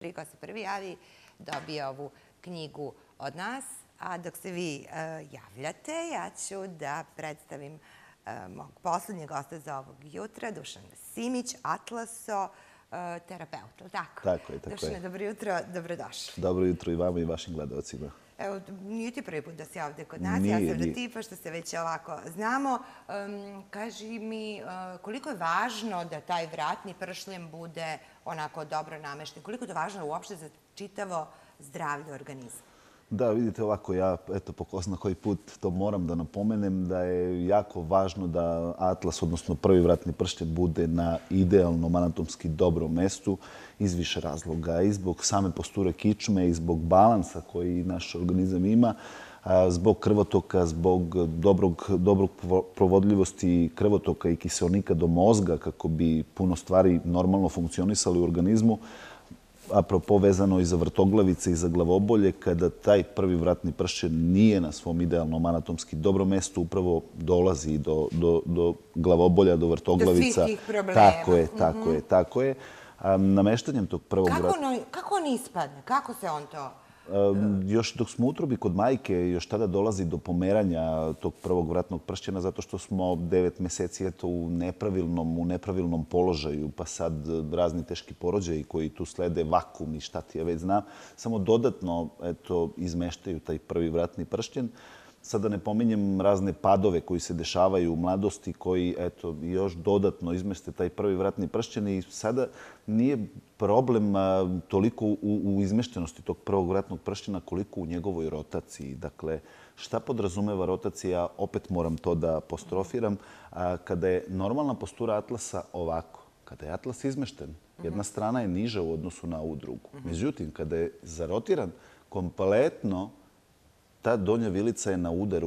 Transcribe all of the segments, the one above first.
ko se prvi javi dobije ovu knjigu od nas. A dok se vi javljate, ja ću da predstavim mog poslednjeg gosta za ovog jutra, Dušan Simić, Atlaso, terapeut. Tako je. Dušane, dobro jutro, dobrodošli. Dobro jutro i vama i vašim gledalcima. Evo, nije ti prvi put da si ovde kod nas, ja sam da ti, pošto se već ovako znamo. Kaži mi, koliko je važno da taj vratni pršljen bude onako dobro namešten? Koliko je to važno uopšte za čitavo zdravlje organizma? Da, vidite ovako, ja po ko zna koji put to moram da napomenem da je jako važno da atlas, odnosno prvi vratni pršljen, bude na idealnom anatomski dobrom mestu iz više razloga. I zbog same posture kičme i zbog balansa koji naš organizam ima, zbog krvotoka, zbog dobrog provodljivosti krvotoka i kiseonika do mozga kako bi puno stvari normalno funkcionisali u organizmu. Apropo vezano i za vrtoglavice i za glavobolje, kada taj prvi vratni pršljen nije na svom idealnom anatomski dobrom mestu, upravo dolazi do glavobolja, do vrtoglavica. Do svih tih problema. Tako je. Nameštanjem tog prvog vratnog... Kako on ispadne? Kako se on to... Još dok smo u utrobi kod majke, još tada dolazi do pomeranja tog prvog vratnog pršljena zato što smo 9 meseci u nepravilnom položaju, pa sad razni teški porođaji koji tu slede, vakum i šta ti ja već znam, samo dodatno izmeštaju taj prvi vratni pršljen. Sada ne pominjem razne padove koji se dešavaju u mladosti, koji još dodatno izmeste taj prvi vratni pršljen i sada nije problem toliko u izmeštenosti tog prvog vratnog pršljena koliko u njegovoj rotaciji. Dakle, šta podrazumeva rotacija, opet moram to da apostrofiram, kada je normalna postura atlasa ovako, kada je atlas izmešten, jedna strana je niža u odnosu na ovu drugu. Međutim, kada je zarotiran kompletno, ta donja vilica je na udaru,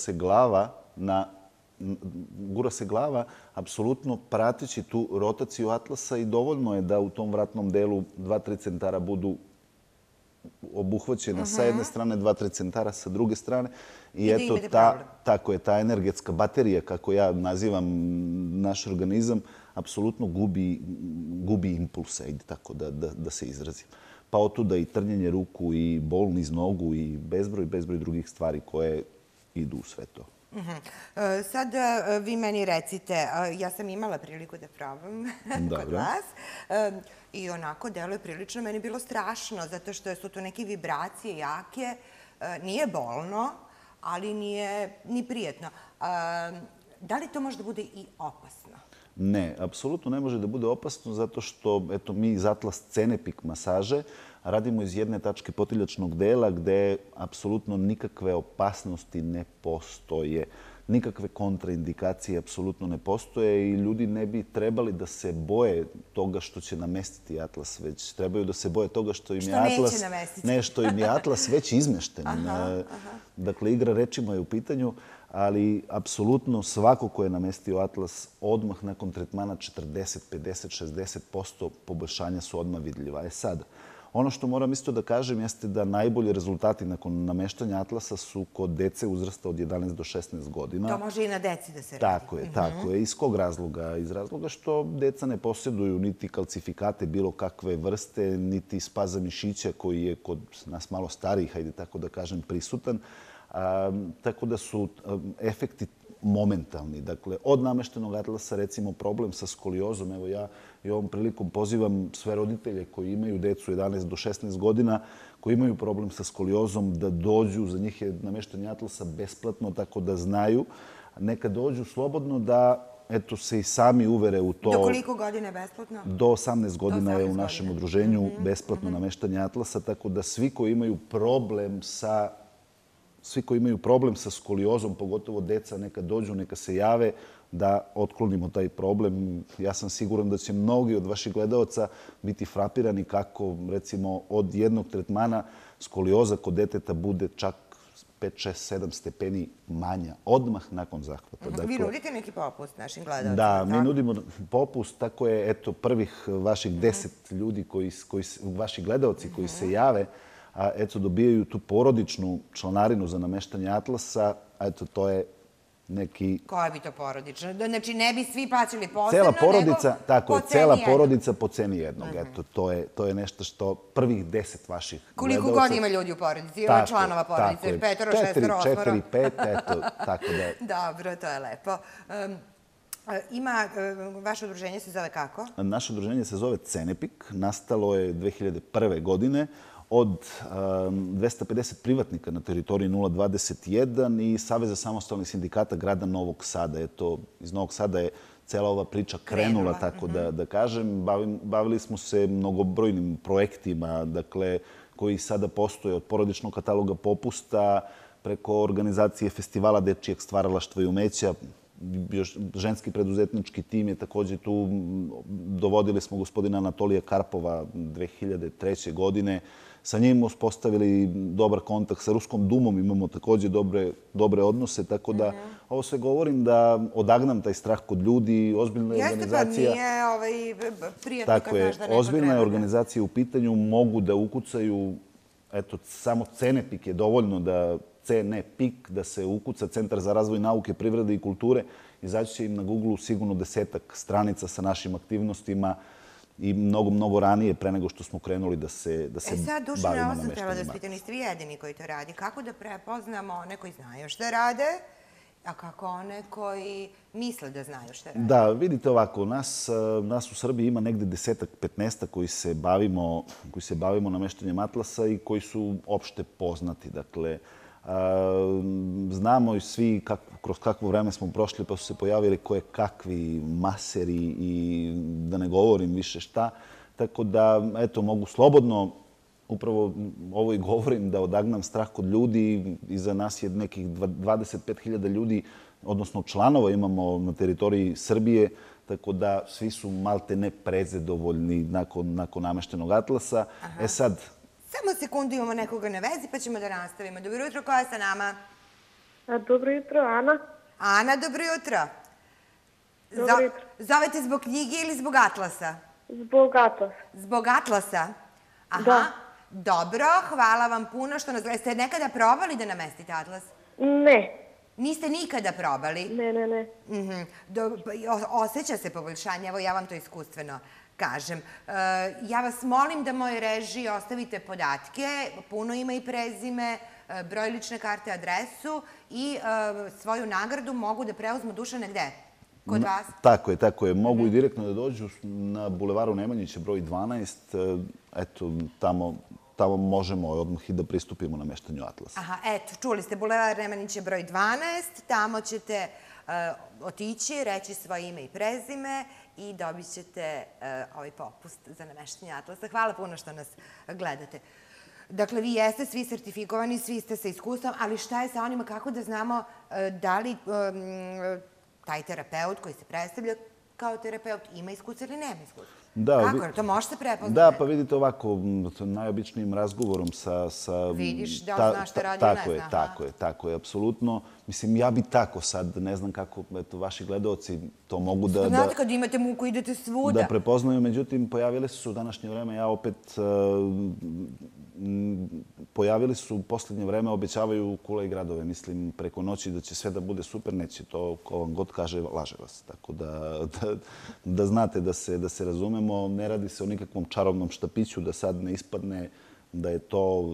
gura se glava apsolutno prateći tu rotaciju atlasa i dovoljno je da u tom vratnom delu 2-3 centara budu obuhvaćena sa jedne strane, 2-3 centara sa druge strane. I eto, tako je, ta energetska baterija, kako ja nazivam naš organizam, apsolutno gubi impulse, tako da se izrazim. Pa otuda i trnjenje ruku i bol niz nogu i bezbroj drugih stvari koje idu u sve to. Sad vi meni recite, ja sam imala priliku da probam kod vas i onako deluje prilično, meni je bilo strašno zato što su tu neke vibracije jake, nije bolno, ali nije ni prijetno. Da li to može da bude i opasno? Ne, apsolutno ne može da bude opasno zato što mi iz Atlas Cenepik masaže radimo iz jedne tačke potiljačnog dela gde apsolutno nikakve opasnosti ne postoje. Nikakve kontraindikacije apsolutno ne postoje i ljudi ne bi trebali da se boje toga što će namestiti atlas, već trebaju da se boje toga što im je atlas... Što im je atlas već izmešten. Dakle, igra rečima je u pitanju, ali apsolutno svako ko je namestio atlas odmah nakon tretmana 40, 50, 60% poboljšanja su odmah vidljiva. Sad, ono što moram isto da kažem jeste da najbolji rezultati nakon nameštanja atlasa su kod dece uzrasta od 11 do 16 godina. To može i na deci da se radi. Tako je. Iz kog razloga? Iz razloga što deca ne posjeduju niti kalcifikate bilo kakve vrste, niti spaza mišića koji je kod nas malo starijih, hajde tako da kažem, prisutan. Tako da su efekti momentalni. Dakle, od nameštenog atlasa, recimo, problem sa skoliozom. Evo, ja i ovom prilikom pozivam sve roditelje koji imaju decu 11 do 16 godina, koji imaju problem sa skoliozom, da dođu, za njih je nameštenje atlasa besplatno, tako da znaju. Neka dođu slobodno da se i sami uvere u to. Do koliko godina je besplatno? Do 18 godina je u našem udruženju besplatno nameštanje atlasa, tako da svi koji imaju problem sa skoliozom, pogotovo deca, neka dođu, neka se jave da otklonimo taj problem. Ja sam siguran da će mnogi od vaših gledalaca biti frapirani kako, recimo, od jednog tretmana skolioza kod deteta bude čak 5, 6, 7 stepeni manja, odmah nakon zahvata. Vi nudite neki popust našim gledalcima? Da, mi nudimo popust. Tako je, prvih vaših 10 ljudi, vaši gledalci koji se jave, dobijaju tu porodičnu članarinu za nameštanje atlasa. To je neki... Koja bi to porodična? Znači, ne bi svi plaćali posebno, Cela porodica, nego tako je, po ceni cela jednog. porodica po ceni jednog. Eto, to je nešto što prvih 10 vaših gledalca... Koliko god ima ljudi u porodici, ima članova porodice, petoro, šestoro, osmoro. 4, 5, eto, tako da... Dobro, to je lepo. Vaše udruženje se zove kako? Naše udruženje se zove Cenepik. Nastalo je 2001. godine od 250 privatnika na teritoriji 021 i Saveza samostalnih sindikata grada Novog Sada. Eto, iz Novog Sada je cela ova priča krenula, tako da kažem. Bavili smo se mnogobrojnim projektima, dakle, koji sada postoje od porodičnog kataloga popusta preko organizacije festivala dečijeg stvaralaštva i umeća. Ženski preduzetnički tim je također tu. Dovodili smo gospodina Anatolija Karpova 2003. godine. Sa njim uspostavili dobar kontakt. Sa Ruskom dumom imamo također dobre odnose. Tako da ovo sve govorim da odagnam taj strah kod ljudi. Ozbiljna je organizacija. Jeste, pa nije prijatno kad znaš da neko treba. Ozbiljna je organizacija u pitanju. Mogu da ukucaju, eto, samo Cenepik je dovoljno da Cenepik, da se ukuca Centar za razvoj nauke, privrede i kulture. Izaći će im na Google sigurno 10 stranica sa našim aktivnostima i mnogo ranije pre nego što smo krenuli da se bavimo nameštanjem Sad, Dušane, ovo sam htjela da spitam, niste vi jedini koji to radi. Kako da prepoznamo one koji znaju šta rade, a kako one koji misle da znaju šta rade? Da, vidite ovako, nas u Srbiji ima negde 10-15 koji se bavimo nameštanjem atlasa i koji su opšte poznati. Dakle, znamo i svi kroz kakvo vreme smo prošli, pa su se pojavili koje kakvi maseri i da ne govorim više šta. Tako da, eto, mogu slobodno, upravo ovo i govorim, da odagnam strah kod ljudi. Iza nas je nekih 25.000 ljudi, odnosno članova imamo na teritoriji Srbije, tako da svi su malte ne prezadovoljni nakon nameštenog atlasa. Sad, samo sekundu, imamo nekoga na vezi, pa ćemo da nastavimo. Dobro jutro, ko je sa nama? Dobro jutro, Ana. Ana, dobro jutro. Dobro jutro. Zovete zbog knjige ili zbog atlasa? Zbog atlasa. Zbog atlasa? Aha. Da. Dobro, hvala vam puno što nas gledate. Ste nekada probali da namestite atlas? Ne. Niste nikada probali? Ne. Osjeća se poboljšanje, evo ja vam to iskustveno kažem. Ja vas molim da mojoj režiji ostavite podatke, puno ime i prezime, broj lične karte, adresu i svoju nagradu mogu da preuzmu. Dušane, gde? Kod vas? Tako je. Mogu i direktno da dođu na bulevaru Nemanjića broj 12. Eto, tamo možemo odmah i da pristupimo nameštanju atlasa. Aha, eto, čuli ste, bulevar Nemanjića broj 12. Tamo ćete otići, reći svoje ime i prezime i dobit ćete ovaj popust za nameštanje atlasa. Hvala puno što nas gledate. Dakle, vi jeste svi sertifikovani, svi ste sa iskustvom, ali šta je sa onima, kako da znamo da li taj terapeut koji se predstavlja kao terapeut ima iskustva ili nema iskustva? Kako? To može se prepoznati? Da, pa vidite ovako, najobičnijim razgovorom sa... Vidiš da on zna šta radi ili ne zna. Tako je, apsolutno. Mislim, ja bi tako sad, ne znam kako vaši gledalci to mogu da... Znate, kad imate muku, idete svuda. Da prepoznaju, međutim, pojavili su u današnje vreme, ja opet... Pojavili su u posljednje vreme, obećavaju kule i gradove. Mislim, preko noći da će sve da bude super, neće. To, ko vam god kaže, laže vas. Tako da znate da se razumemo. Ne radi se o nikakvom čarobnom štapiću, da sad ne ispadne da je to...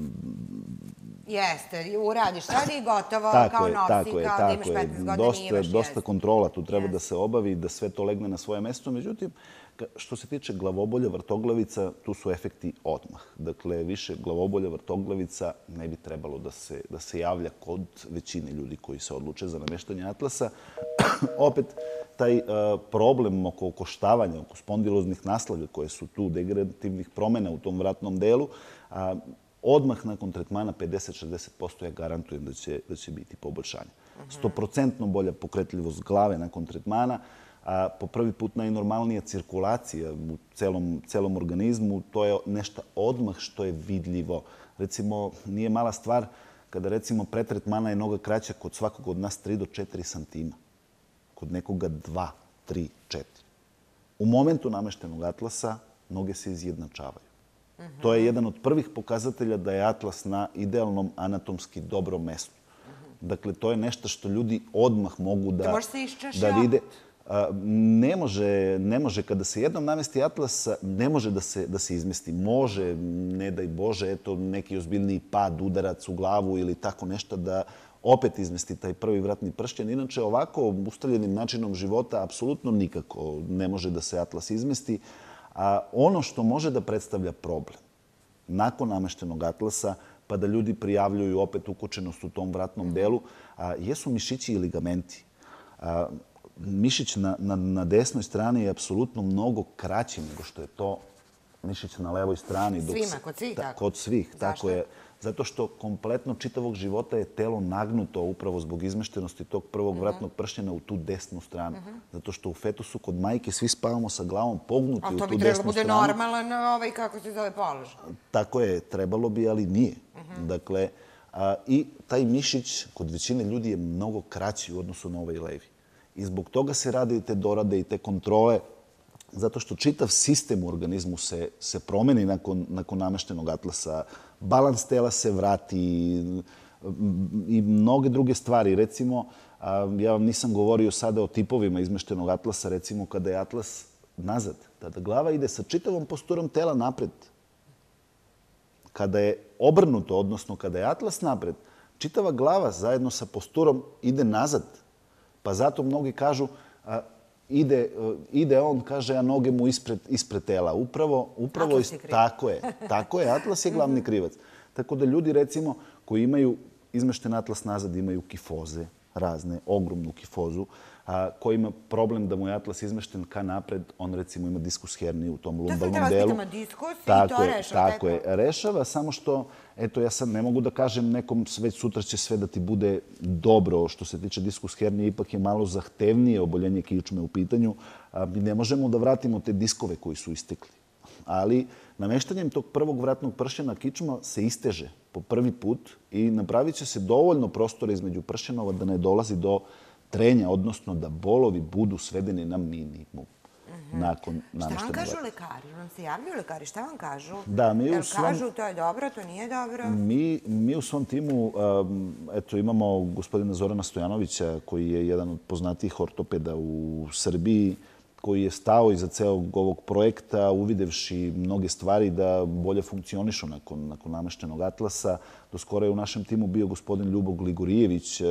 Jeste, uradiš sad i gotovo, kao nosi, kao da imaš 15 godina i imaš. Dosta kontrola tu treba da se obavi, da sve to legne na svoje mesto. Međutim, što se tiče glavobolja, vrtoglavica, tu su efekti odmah. Dakle, više glavobolja, vrtoglavica ne bi trebalo da se javlja kod većine ljudi koji se odluče za nameštanje atlasa. Opet, taj problem oko okoštavanja, oko spondiloznih naslaga koje su tu, degenerativnih promjena u tom vratnom delu, odmah nakon tretmana 50-60% ja garantujem da će biti poboljšanje. 100% bolja pokretljivost glave nakon tretmana, a po prvi put najnormalnija cirkulacija u celom organizmu, to je nešto odmah što je vidljivo. Recimo, nije mala stvar kada recimo pre tretmana je noga kraća kod svakog od nas 3 do 4 santima. Kod nekoga 2, 3, 4. U momentu nameštenog atlasa noge se izjednačavaju. To je jedan od prvih pokazatelja da je atlas na idealnom anatomski dobrom mestu. Dakle, to je nešto što ljudi odmah mogu da vide. Ne može. Kada se jednom namesti atlas, ne može da se izmesti. Može, ne daj Bože, eto, neki ozbiljniji pad, udarac u glavu ili tako nešto da opet izmesti taj prvi vratni pršćan. Inače, ovako ustaljenim načinom života apsolutno nikako ne može da se atlas izmesti. A ono što može da predstavlja problem nakon nameštenog atlasa, pa da ljudi prijavljuju opet ukočenost u tom vratnom delu, jesu mišići i ligamenti. Mišić na desnoj strani je apsolutno mnogo kraći nego što je to mišić na levoj strani. Svima, kod svih tako? Kod svih, tako je. Zato što kompletno čitavog života je telo nagnuto upravo zbog izmeštenosti tog prvog vratnog pršćana u tu desnu stranu. Zato što u fetusu kod majke svi spavamo sa glavom pognuti u tu desnu stranu. A to bi trebalo bude normalan, kako se zove, položaj. Tako je, trebalo bi, ali nije. Dakle, i taj mišić kod većine ljudi je mnogo kraći u odnosu na ovaj levi. I zbog toga se rade i te dorade i te kontrole, zato što čitav sistem u organizmu se promeni nakon nameštenog atlasa. Balans tela se vrati i mnoge druge stvari. Recimo, ja vam nisam govorio sada o tipovima izmeštenog atlasa, recimo kada je atlas nazad, tada glava ide sa čitavom posturom tela napred. Kada je obrnuto, odnosno kada je atlas napred, čitava glava zajedno sa posturom ide nazad. Pa zato mnogi kažu, ide on, kaže, a noge mu ispred tela. Upravo tako je, atlas je glavni krivac. Tako da ljudi, recimo, koji imaju izmešten atlas nazad, imaju kifoze razne, ogromnu kifozu, koji ima problem da mu je atlas izmešten ka napred, on recimo ima diskus herniju u tom lumbalnom delu. To sam te diskus i to rešava. Tako je, rešava, samo što, eto, ja sad ne mogu da kažem nekom već sutra će sve da ti bude dobro što se tiče diskus hernije, ipak je malo zahtevnije oboljenje kičme u pitanju. Mi ne možemo da vratimo te diskove koji su istekli. Ali nameštanjem tog prvog vratnog pršćana kičma se isteže po prvi put i napravit će se dovoljno prostora između pršćanova da ne dolazi do trenja, odnosno da bolovi budu svedeni na minimum nakon nameštenog. Šta vam kažu lekari? Vam se javljaju lekari? Šta vam kažu? Da, kažu to je dobro, to nije dobro? Mi u svom timu imamo gospodina Zorana Stojanovića, koji je jedan od poznatijih ortopeda u Srbiji, koji je stao iza celog ovog projekta, uvidevši mnoge stvari da bolje funkcionišu nakon nameštenog atlasa. Do skoro je u našem timu bio gospodin Ljubo Gligorijević,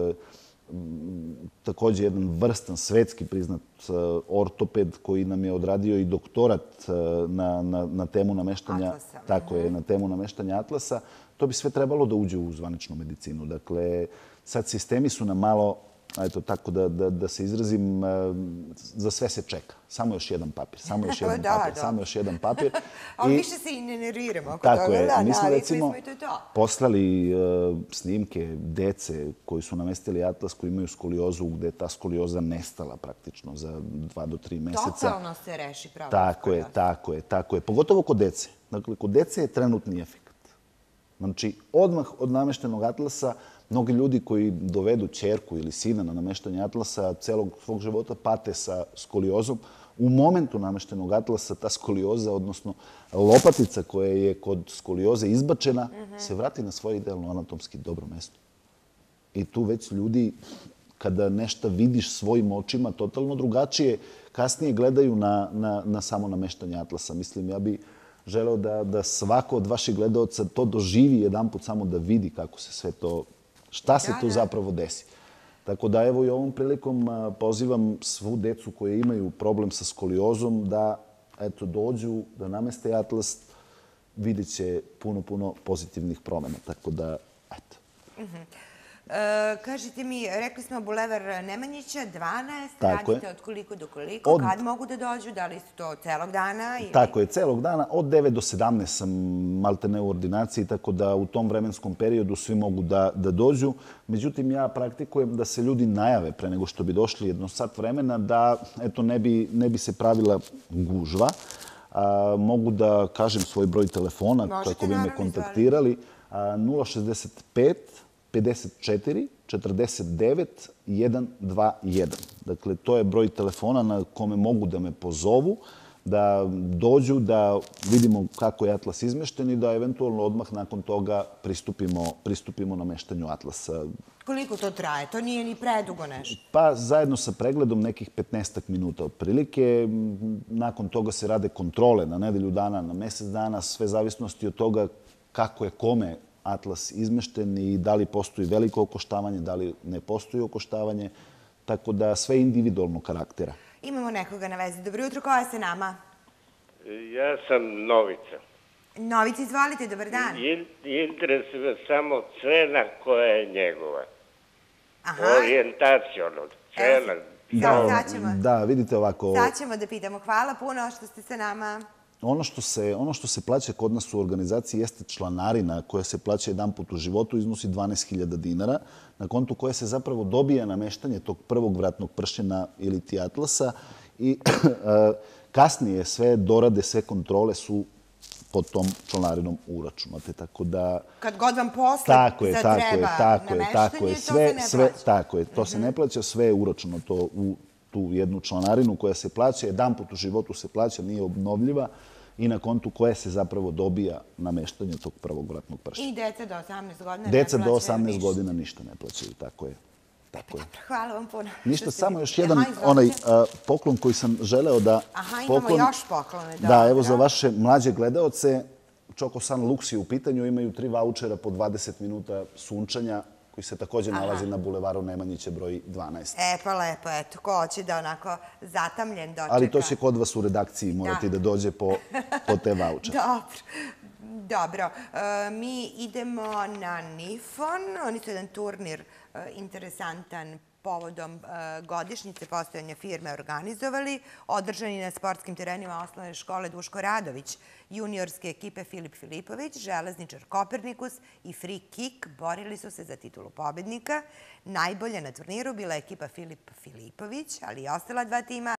također jedan vrstan, svetski priznat ortoped koji nam je odradio i doktorat na temu nameštanja atlasa. Tako je, na temu nameštanja atlasa. To bi sve trebalo da uđe u zvaničnu medicinu. Dakle, sad sistemi su nam malo, eto tako da se izrazim, za sve se čeka. Samo još jedan papir, samo još jedan papir. Ali više se i ne nerviramo oko toga. Tako je. Mi smo recimo poslali snimke dece koji su namestili atlas, koji imaju skoliozu, gde je ta skolioza nestala praktično za 2 do 3 meseca. Totalno se reši pravo. Tako je. Pogotovo kod dece. Dakle, kod dece je trenutni efekt. Znači, odmah od nameštenog atlasa mnogi ljudi koji dovedu ćerku ili sina na nameštanje atlasa celog svog života pate sa skoliozom. U momentu nameštenog atlasa ta skolioza, odnosno lopatica koja je kod skolioze izbačena, se vrati na svoje idealno anatomski dobro mesto. I tu već ljudi, kada nešto vidiš svojim očima, totalno drugačije, kasnije gledaju na samo nameštanje atlasa. Mislim, ja bih želeo da svako od vaših gledalca to doživi jedanput samo da vidi kako se sve to, šta se tu zapravo desi. Tako da evo i ovom prilikom pozivam svu decu koje imaju problem sa skoliozom da dođu, da nameste atlas, vidjet će puno pozitivnih promjena. Tako da, eto. Kažite mi, rekli smo Bulevar Nemanjića, 12, radite od koliko do koliko, kad mogu da dođu, da li su to celog dana? Tako je, celog dana, od 9 do 17 sam maltene u ordinaciji, tako da u tom vremenskom periodu svi mogu da dođu. Međutim, ja praktikujem da se ljudi najave pre nego što bi došli jedno sat vremena, da ne bi se pravila gužva. Mogu da kažem svoj broj telefona kako bi me kontaktirali. 065 54 49 121. Dakle, to je broj telefona na kome mogu da me pozovu. da dođu, da vidimo kako je atlas izmešten i da eventualno odmah nakon toga pristupimo nameštanju atlasa. Koliko to traje? To nije ni predugo nešto. Pa zajedno sa pregledom nekih 15 minuta otprilike. Nakon toga se rade kontrole na nedelju dana, na mesec dana, sve zavisnosti od toga kako je kome atlas izmešten i da li postoji veliko okoštavanje, da li ne postoji okoštavanje. Tako da sve individualnog karaktera. Imamo nekoga na vezi. Dobro jutro, koja je sa nama? Ja sam Novica. Novica, izvolite, dobar dan. Interesuje samo cena koja je njegova. Aha. Orijentacijono. Cena. Da, vidite ovako. Sad ćemo da pitamo. Hvala puno što ste sa nama. Ono što se plaća kod nas u organizaciji jeste članarina koja se plaća jedan put u životu, iznosi 12.000 dinara, na kontu koje se zapravo dobija nameštanje tog prvog vratnog pršena ili ti atlasa i kasnije sve dorade, sve kontrole su pod tom članarinom uračunate. Tako da... Kad god vam posle zatreba nameštanje, to se ne plaća. Tako je, to se ne plaća, sve je uračunato u tu jednu članarinu koja se plaća, jedan put u životu se plaća, nije obnovljiva i na kontu koje se zapravo dobija nameštanje tog prvog vratnog pršena. I deca do 18 godina ne plaćaju Deca do 18 godina ništa ne plaćaju, tako je. Hvala vam puno. Ništa, samo još jedan onaj poklon koji sam želeo da... Aha, imamo još poklone. Da, evo za vaše mlađe gledaoce, Choco Sun Lux je u pitanju, imaju 3 vaučera po 20 minuta sunčanja koji se također nalazi na bulevaru Nemanjića broj 12. Pa lepo, eto, ko hoće da onako zatamljen dočeka. Ali to će kod vas u redakciji morati da dođe po te vaučere. Dobro. Mi idemo na Nifon. Oni su jedan turnir interesantan povodom godišnjice postojanja firme organizovali. Održani na sportskim terenima osnovne škole Duško Radović, juniorske ekipe Filip Filipović, železničar Kopernikus i Free Kick borili su se za titulu pobednika. Najbolje na turniru bila ekipa Filip Filipović, ali i ostala 2 tima